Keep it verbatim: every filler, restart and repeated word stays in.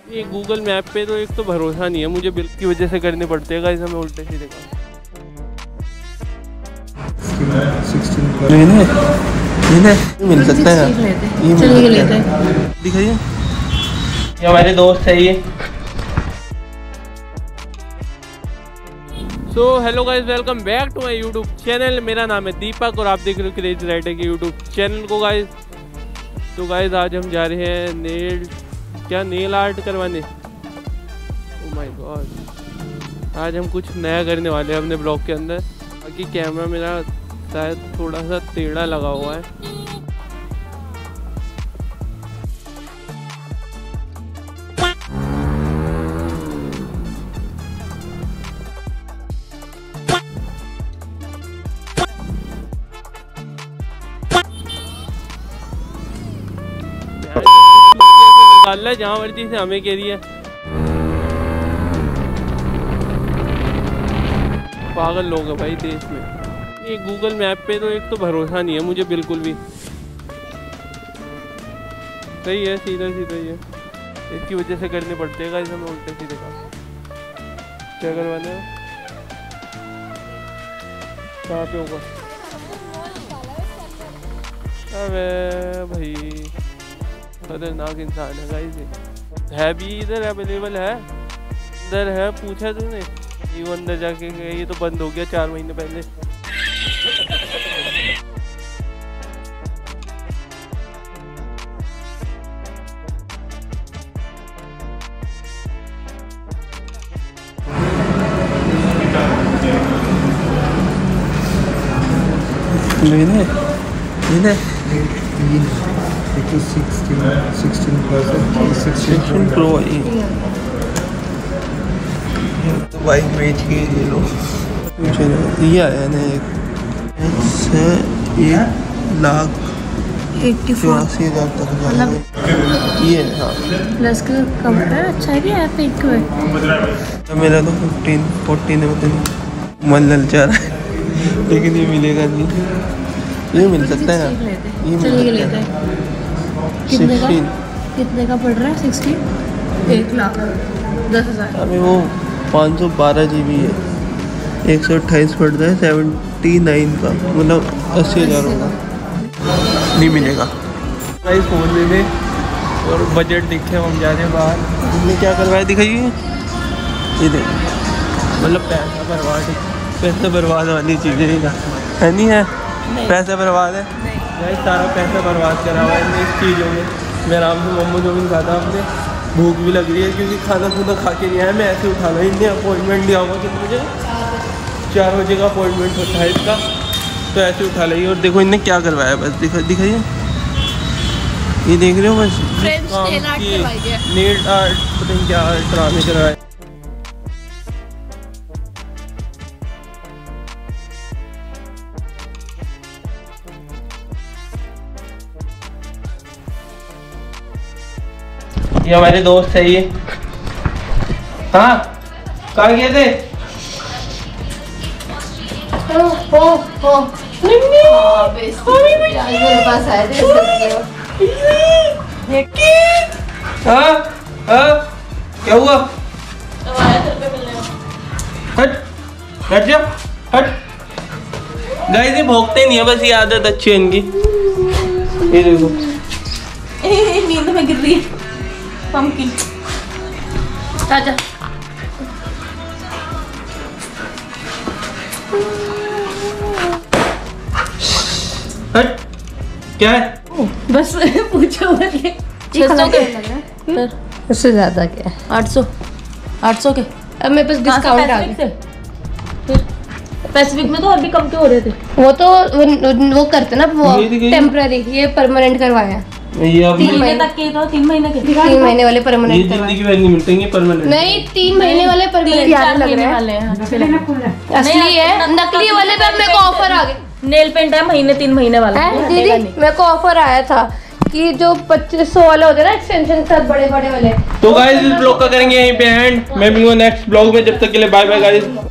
ये Google map पे तो एक तो भरोसा नहीं है मुझे, बिल की वजह से करने पड़ते हैं गाइस हमें उल्टे सीधे काम। मिल सकता है ये चलिए लेते हैं, दिखाइए ये हमारे दोस्त है ये। So hello guys, welcome back to my YouTube channel. मेरा नाम है दीपक और आप देख रहे हो क्रेजी राइडर के यूट्यूब चैनल को गाइस। तो गाइस आज हम जा रहे हैं नेल क्या नेल आर्ट करवाने। ओह माय गॉड, आज हम कुछ नया करने वाले हैं अपने ब्लॉग के अंदर। बाकी कैमरा मेरा शायद थोड़ा सा टेढ़ा लगा हुआ है। जहाँ मर्जी से हमें कह रही है, पागल लोग हैं भाई देश में। ये गूगल मैप पे तो एक तो भरोसा नहीं है मुझे बिल्कुल भी। सही है, सीधा सीधा ही है, इसकी वजह से करने पड़ते हैं गाइस हमें उल्टे सीधे काम। क्या करवाना है, कहाँ पे होगा? अबे भाई खतरनाक इंसान है गाइस। है भी इधर अवेलेबल है, इधर है, पूछा तूने? ये अंदर जाके गए, ये तो बंद हो गया चार महीने पहले। लेने लेने सिक्सटीन प्रो तो भाई बेच के ले लो। ये आया ना एक से एक लाख चौरासी हजार तक जाएगा ये। हाँ प्लस का कम है, अच्छा है क्या पेट को? मेरा तो फिफ्टीन फोर्टीन है, मतलब मन ललचा रहा है लेकिन ये मिलेगा नहीं। ये मिल सकता है यार, ये चलिए लेते हैं। कितने का कितने का पड़ रहा है? सिक्सटीन एक लाख दस हज़ार। अभी वो पाँच सौ बारह जी बी है, एक सौ अट्ठाईस पड़ता है सेवेंटी नाइन का, मतलब अस्सी हज़ार होगा। नहीं मिलेगा भाई फोन ले ले और बजट दिखे, हम जा रहे हैं बाहर। तुमने क्या करवाया दिखाइए। ये देख, मतलब पैसा बर्बाद, पैसा बर्बाद वाली चीज़ें है नहीं है, पैसा बर्बाद है भाई, सारा पैसा बर्बाद करा हुआ है इस चीज़ों में। मैं आराम से मोमो चौमिन खाता अपने, भूख भी लग रही है क्योंकि खाना खुदा खा के नहीं आया। मैं ऐसे उठा ला, इनने अपॉइंटमेंट दिया होगा कितने बजे, चार बजे का अपॉइंटमेंट होता है इसका, तो ऐसे उठा ली। और देखो इनने क्या करवाया, बस दिखा दिखाइए, ये देख रहे हो बस नेल आर्ट पता नहीं क्या ड्रामे करवाए। ये हमारे दोस्त है ये। हाँ कहाँ गए थे? हो हो हो मेरे पास आए थे। हाँ हाँ क्या हुआ? हट हट जा हट। गाइस ये भोंकते नहीं है, बस ये आदत अच्छी है इनकी। ये देखो नींद में गिर रही है पंपकिन। आजा हट। क्या है? बस पूछो मत। छह सौ के उससे ज्यादा क्या है? आठ सौ आठ सौ के। अब मेरे पास डिस्काउंट आ गया। पैसिफिक में तो अभी कम के हो रहे थे। वो तो वो, वो करते ना, वो टेम्पररी, ये परमानेंट करवाया। ये तीन महीने तक के तो तीन महीने के तीन महीने वाले परमानेंट ये जिंदगी भर नहीं मिलते ये परमानेंट। नहीं तीन महीने वाले परमानेंट याद लग रहे हैं, असली है। नकली वाले पे मेरे को ऑफर आ गया। नेल पेंट है महीने तीन महीने वाला है दीदी, मेरे को ऑफर आया था कि जो पच्चीस सौ वाले होते हैं ना एक्सटेंशन के साथ बड़े बड़े वाले। तो गाइस इस ब्लॉग का करेंगे यहीं पे एंड। मैं मिलूंगा नेक्स्ट ब्लॉग में, जब तक के लिए बाय बाय गाइस।